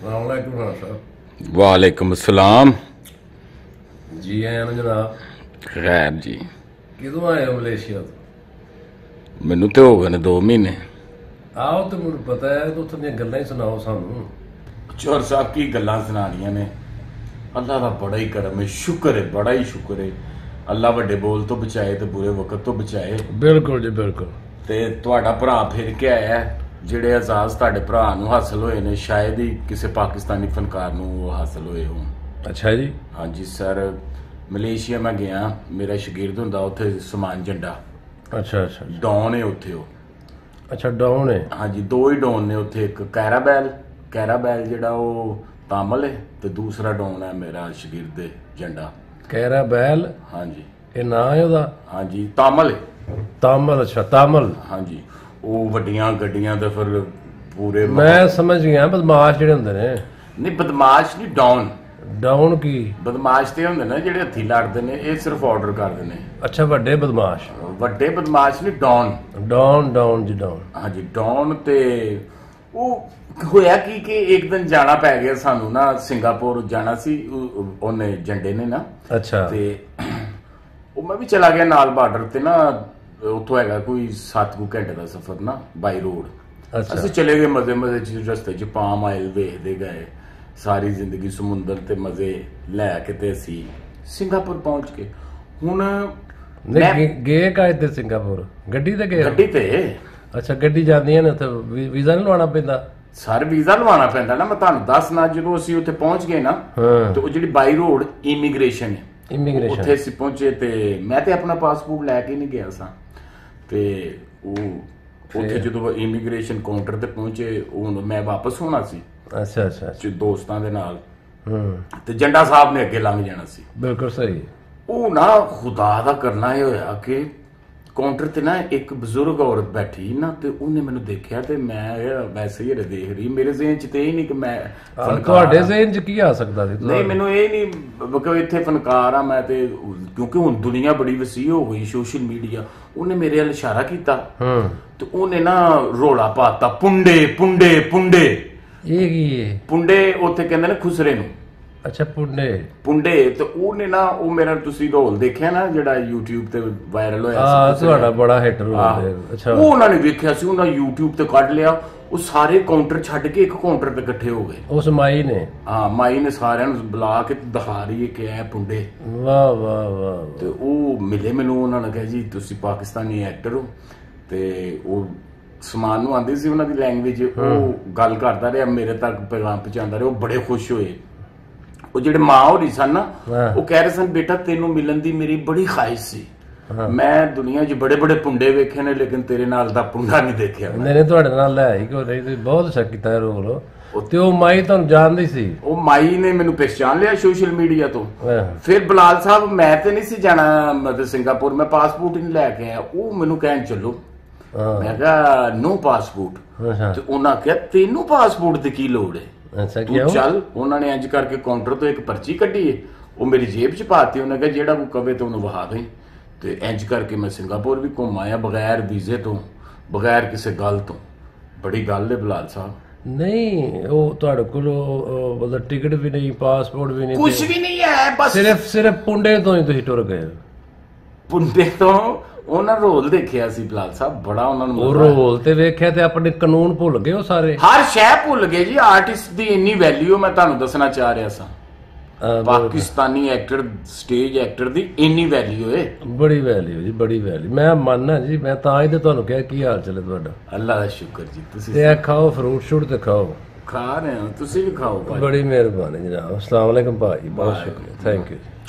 वालेकुम साहब। वालेकुम अस्सलाम। जी आया ना जनाब। खैर जी, किदों आए हो मलेशिया तो? मैनू तो हो गए ने 2 महीने। आओ तो मुझे पता है, तो उत्थों दी गल्लां ही सुनाओ सानू। चोर साहब की गल्लां सुनानियां ने। अल्लाह का बड़ा ही करम है, शुक्र है, बड़ा ही शुक्र है। अल्लाह वड्डे बोल तो बचाए ते बुरे वक्त तो बचाए। बिल्कुल जी बिल्कुल। ते तुहाडा भरा फिर के आया है, ਜਿਹੜੇ एजाज ਤੁਹਾਡੇ ਭਰਾ ਨੂੰ ਹਾਸਲ ਹੋਏ ਨੇ ਸ਼ਾਇਦ ਹੀ ਕਿਸੇ ਪਾਕਿਸਤਾਨੀ ਫਨਕਾਰ ਨੂੰ ਉਹ ਹਾਸਲ ਹੋਏ ਹੋਣ। अच्छा जी। ਹਾਂਜੀ ਸਰ, ਮਲੇਸ਼ੀਆ ਮੈਂ ਗਿਆ, ਮੇਰਾ ਸ਼ਾਗਿਰਦ ਹੁੰਦਾ ਉੱਥੇ ਸਮਾਨ ਜੰਡਾ। अच्छा अच्छा ਡੌਨ ਹੈ ਉੱਥੇ ਉਹ। अच्छा डाउन है। ਹਾਂਜੀ 2 ਹੀ ਡੌਨ ਨੇ ਉੱਥੇ, ਇੱਕ ਕੈਰਾਬੈਲ ਜਿਹੜਾ ਉਹ ਤਾਮਲ ਹੈ ਤੇ ਦੂਸਰਾ ਡੌਨ ਹੈ ਮੇਰਾ ਸ਼ਾਗਿਰਦ ਜੰਡਾ। कैरा बैल ਹਾਂਜੀ ये ना है ਉਹਦਾ? ਹਾਂਜੀ ਤਾਮਲ ਹੈ। तामल। अच्छा तामल। ਹਾਂਜੀ ਉਹ ਵੱਡੀਆਂ ਗੱਡੀਆਂ ਤੇ ਫਿਰ ਪੂਰੇ मैं समझ गया, बदमाश ਜਿਹੜੇ ਹੁੰਦੇ ਨੇ। ਨਹੀਂ ਬਦਮਾਸ਼ ਨਹੀਂ, ਡੌਨ। डाउन की? ਬਦਮਾਸ਼ ਤੇ ਹੁੰਦੇ ਨੇ ਜਿਹੜੇ ਹੱਥੀ ਲੜਦੇ ਨੇ, ਇਹ ਸਿਰਫ ਆਰਡਰ ਕਰਦੇ ਨੇ। अच्छा ਵੱਡੇ ਬਦਮਾਸ਼। ਵੱਡੇ ਬਦਮਾਸ਼ ਨਹੀਂ, ਡੌਨ। Don ji don. ਹਾਂਜੀ ਡੌਨ। ਤੇ ਉਹ ਹੋਇਆ ਕਿ ਇੱਕ ਦਿਨ ਜਾਣਾ ਪੈ ਗਿਆ ਸਾਨੂੰ ਨਾ, ਸਿੰਗਾਪੁਰ ਜਾਣਾ ਸੀ। ਉਹਨੇ ਜੰਡੇ ਨੇ ਨਾ। अच्छा ਤੇ ਉਹ ਮੈਂ ਵੀ ਚਲਾ ਗਿਆ ਨਾਲ ਬਾਰਡਰ ਤੇ ਨਾ। ਉੱਥੋਂ ਹੈਗਾ ਕੋਈ 7 ਘੰਟੇ ਦਾ ਸਫ਼ਰ ਨਾ ਬਾਈ ਰੋਡ। अच्छा ਅਸੀਂ ਚਲੇ ਗਏ ਮਜ਼ੇ ਚ, ਰਸਤੇ ਚ ਪਾਮ ਆਇਲ ਵੇਖਦੇ ਗਏ, ਸਾਰੀ ਜ਼ਿੰਦਗੀ ਸਮੁੰਦਰ ਤੇ ਮਜ਼ੇ ਲੈ ਕੇ ਤੇ ਅਸੀਂ ਸਿੰਗਾਪੁਰ ਪਹੁੰਚ ਗਏ। ਹੁਣ ਨਹੀਂ ਗਏ ਕਾਇ ਤੇ ਸਿੰਗਾਪੁਰ ਗੱਡੀ ਤੇ ਗਏ? ਗੱਡੀ ਤੇ। ਅੱਛਾ ਗੱਡੀ ਜਾਂਦੀਆਂ ਨੇ ਉੱਥੇ, ਵੀਜ਼ਾ ਨਹੀਂ ਲਵਾਉਣਾ ਪੈਂਦਾ? ਸਰ ਵੀਜ਼ਾ ਲਵਾਉਣਾ ਪੈਂਦਾ ਨਾ, ਮੈਂ ਤੁਹਾਨੂੰ ਦੱਸਣਾ। ਜਦੋਂ ਅਸੀਂ ਉੱਥੇ ਪਹੁੰਚ ਗਏ ਨਾ, ਤੇ ਉਹ ਜਿਹੜੀ ਬਾਈ ਰੋਡ ਇਮੀਗ੍ਰੇਸ਼ਨ ਹੈ, ਇਮੀਗ੍ਰੇਸ਼ਨ ਉੱਥੇ ਅਸੀਂ ਪਹੁੰਚੇ ਤੇ ਮੈਂ ਤੇ ਆਪਣਾ ਪਾਸਪੋਰਟ ਲੈ ਕੇ ਨਹੀਂ ਗਿਆ ਸਾਂ। ਤੇ ਉਹ ਉੱਥੇ ਜਦੋਂ ਇਮੀਗ੍ਰੇਸ਼ਨ ਕਾਊਂਟਰ ਤੇ ਪਹੁੰਚੇ, ਉਹ ਮੈਂ ਵਾਪਸ ਹੋਣਾ ਸੀ। ਅੱਛਾ ਅੱਛਾ ਦੋਸਤਾਂ ਦੇ ਨਾਲ। ਤੇ ਜੰਡਾ ਸਾਹਿਬ ਨੇ ਅੱਗੇ ਲੰਘ ਜਾਣਾ ਸੀ। ਬਿਲਕੁਲ ਸਹੀ। ਉਹ ਨਾ ਖੁਦਾ ਦਾ ਕਰਨਾ ਇਹ ਹੋਇਆ ਕਿ ਕਾਊਂਟਰ ਤੇ ਨਾ ਇੱਕ ਬਜ਼ੁਰਗ ਔਰਤ ਬੈਠੀ ਨਾ, ਤੇ ਉਹਨੇ ਮੈਨੂੰ ਦੇਖਿਆ ਤੇ ਮੈਂ ਵੈਸੇ ਹੀ ਦੇਖ ਰਹੀ। ਮੇਰੇ ਜ਼ਿਹਨ ਚ ਤੇ ਇਹ ਨਹੀਂ ਕਿ ਮੈਂ ਤੁਹਾਡੇ ਜ਼ਿਹਨ ਚ ਕੀ ਆ ਸਕਦਾ ਸੀ? ਨਹੀਂ, ਮੈਨੂੰ ਇਹ ਨਹੀਂ ਕਿ ਇੱਥੇ ਫਨਕਾਰ ਆ ਮੈਂ। ਤੇ ਕਿਉਂਕਿ ਹੁਣ ਦੁਨੀਆ ਬੜੀ ਵਸੀ ਹੋ ਗਈ, ਸੋਸ਼ਲ ਮੀਡੀਆ। ਉਹਨੇ ਮੇਰੇ ਵੱਲ ਇਸ਼ਾਰਾ ਕੀਤਾ ਤੇ ਉਹਨੇ ਨਾ ਰੋਲਾ ਪਾਤਾ, ਪੁੰਡੇ ਪੁੰਡੇ ਪੁੰਡੇ। ਇਹ ਕੀ ਹੈ ਪੁੰਡੇ? ਉੱਥੇ ਕਹਿੰਦੇ ਨੇ ਖੁਸਰੇ ਨੂੰ। ਅੱਛਾ ਪੁੰਡੇ। ਤੇ ਉਹਨੇ ਨਾ, ਉਹ ਮੇਰਾ ਤੁਸੀਂ ਰੋਲ ਦੇਖਿਆ ਨਾ ਜਿਹੜਾ YouTube ਤੇ ਵਾਇਰਲ ਹੋਇਆ ਸੀ, ਤੁਹਾਡਾ ਬੜਾ ਹਿੱਟ ਰੋਲ ਹੈ। ਅੱਛਾ ਉਹ ਉਹਨਾਂ ਨੇ ਵੇਖਿਆ ਸੀ, ਉਹਨਾਂ YouTube ਤੇ ਕੱਢ ਲਿਆ। ਉਹ ਸਾਰੇ ਕਾਊਂਟਰ ਛੱਡ ਕੇ ਇੱਕ ਕਾਊਂਟਰ ਤੇ ਇਕੱਠੇ ਹੋ ਗਏ। ਉਸ ਮਾਈ ਨੇ? ਹਾਂ, ਮਾਈ ਨੇ ਸਾਰਿਆਂ ਨੂੰ ਬੁਲਾ ਕੇ ਦਿਖਾ ਰਹੀ ਹੈ ਕਿ ਇਹ ਪੁੰਡੇ। ਵਾਹ ਵਾਹ ਵਾਹ। ਤੇ ਉਹ ਮਿਲੇ ਮੈਨੂੰ, ਉਹਨਾਂ ਨੇ ਕਿਹਾ ਜੀ ਤੁਸੀਂ ਪਾਕਿਸਤਾਨੀ ਐਕਟਰ ਹੋ। ਤੇ ਉਹ ਸਮਾਨ ਨੂੰ ਆਂਦੀ ਸੀ ਉਹਨਾਂ ਦੀ ਲੈਂਗੁਏਜ, ਉਹ ਗੱਲ ਕਰਦਾ ਰਿਹਾ, ਮੇਰੇ ਤੱਕ ਪੈਗਾਮ ਪਹੁੰਚਾਉਂਦਾ ਰਿਹਾ। ਉਹ ਬੜੇ ਖੁਸ਼ ਹੋਏ। ਉਹ ਜਿਹੜੇ ਮਾਂ ਹੋਰੀ ਸਨ ਨਾ, ਉਹ ਕਹਿ ਰਹੇ ਸਨ ਬੇਟਾ ਤੈਨੂੰ ਮਿਲਣ ਦੀ ਮੇਰੀ ਬੜੀ ਖਾਹਿਸ਼ ਸੀ। ਮੈਂ ਦੁਨੀਆ 'ਚ ਬੜੇ ਬੜੇ ਪੁੰਡੇ ਵੇਖੇ ਨੇ, ਲੇਕਿਨ ਤੇਰੇ ਨਾਲ ਦਾ ਪੁੰਡਾ ਨਹੀਂ ਦੇਖਿਆ। ਨਹੀਂ ਤੁਹਾਡੇ ਨਾਲ ਲੈ ਹੀ ਕਿਉਂ ਨਹੀਂ? ਤੁਸੀਂ ਬਹੁਤ ਅੱਛਾ ਕੀਤਾ ਰੋਲ। ਤੇ ਉਹ ਮਾਈ ਤੁਹਾਨੂੰ ਜਾਣਦੀ ਸੀ? ਉਹ ਮਾਈ ਨੇ ਮੈਨੂੰ ਪਹਿਚਾਨ ਲਿਆ ਸੋਸ਼ਲ ਮੀਡੀਆ ਤੋਂ। ਫਿਰ ਬਲਾਲ ਸਾਹਿਬ ਮੈਂ ਤੇ ਨਹੀਂ ਸੀ ਜਾਣਾ ਮਤਲਬ ਸਿੰਗਾਪੁਰ, ਮੈਂ ਪਾਸਪੋਰਟ ਹੀ ਨਹੀਂ ਲੈ ਕੇ ਆਇਆ। ਉਹ ਮੈਨੂੰ ਕਹਿਣ ਚੱਲੋ, ਮੈਂ ਕਿਹਾ ਨੋ ਪਾਸਪੋਰਟ। ਤੇ ਉਹਨਾਂ ਕਿਹਾ ਤੈਨੂੰ ਪਾਸਪੋਰਟ ਦੀ ਕੀ ਲੋੜ ਹੈ, ਤੂੰ ਚੱਲ। ਉਹਨਾਂ ਨੇ ਇੰਜ ਕਰਕੇ ਕਾਊਂਟਰ ਤੋਂ ਇੱਕ ਪਰਚੀ ਕੱਢੀ ਹੈ, ਉਹ ਮੇਰੀ ਜੇਬ 'ਚ ਪਾਤੀ। ਉਹਨੇ ਕਿਹਾ ਜਿਹੜਾ ਕੋਈ ਕਵੇ ਤੇ ਉਹਨੂੰ ਵਹਾ ਦੇ। ਤੇ ਇੰਜ ਕਰਕੇ ਮੈਂ ਸਿੰਗਾਪੁਰ ਵੀ ਘੁੰਮ ਆਇਆ ਬਗੈਰ ਵੀਜ਼ੇ ਤੋਂ, ਬਗੈਰ ਕਿਸੇ ਗੱਲ ਤੋਂ। ਬੜੀ ਗੱਲ ਹੈ ਬਲਾਲ ਸਾਹਿਬ। ਨਹੀਂ ਉਹ ਤੁਹਾਡੇ ਕੋਲ ਮਤਲਬ ਟਿਕਟ ਵੀ ਨਹੀਂ, ਪਾਸਪੋਰਟ ਵੀ ਨਹੀਂ, ਕੁਝ ਵੀ ਨਹੀਂ ਹੈ, ਬਸ ਸਿਰਫ ਪੁੰਡੇ ਤੋਂ ਹੀ ਤੁਸੀਂ ਟੁਰ ਗਏ? ਪੁੰਡੇ ਤੋਂ। ਉਹਨਾਂ ਰੋਲ ਦੇਖਿਆ ਸੀ ਬਲਾਲ ਸਾਹਿਬ, ਬੜਾ ਉਹਨਾਂ ਨੂੰ। ਉਹ ਰੋਲ ਤੇ ਵੇਖਿਆ ਤੇ ਆਪਣੇ ਕਾਨੂੰਨ ਭੁੱਲ ਗਏ ਉਹ ਸਾਰੇ? ਹਰ ਸ਼ੈ ਭੁੱਲ ਗਏ ਜੀ। ਆਰਟਿਸਟ ਦੀ ਇੰਨੀ ਵੈਲਿਊ ਮੈਂ ਤੁਹਾਨੂੰ ਦੱਸਣਾ ਚਾਹ ਰਿਹਾ ਸਾਂ। ਪਾਕਿਸਤਾਨੀ ਐਕਟਰ, ਸਟੇਜ ਐਕਟਰ ਦੀ ਇੰਨੀ ਵੈਲਿਊ ਹੈ। ਬੜੀ ਵੈਲਿਊ ਜੀ, ਬੜੀ ਵੈਲਿਊ। ਮੈਂ ਮੰਨਣਾ ਜੀ, ਮੈਂ ਤਾਂ ਹੀ ਤੇ ਤੁਹਾਨੂੰ ਕਿਹਾ ਕੀ ਹਾਲ ਚਾਲ ਹੈ ਤੁਹਾਡਾ? ਅੱਲਾ ਦਾ ਸ਼ੁਕਰ ਜੀ। ਤੁਸੀਂ ਤੇ ਖਾਓ ਫਰੂਟ ਸ਼ੂਟ ਤੇ ਖਾਓ। ਖਾ ਰਹੇ ਹੋ ਤੁਸੀਂ ਵੀ ਖਾਓ। ਬੜੀ ਮਿਹਰਬਾਨੀ ਜਨਾਬ। ਅਸਲਾਮ ਵਾਲੇਕੁਮ ਭਾਈ, ਬਹੁਤ ਸ਼ੁਕਰੀਆ, ਥੈਂਕ ਯੂ।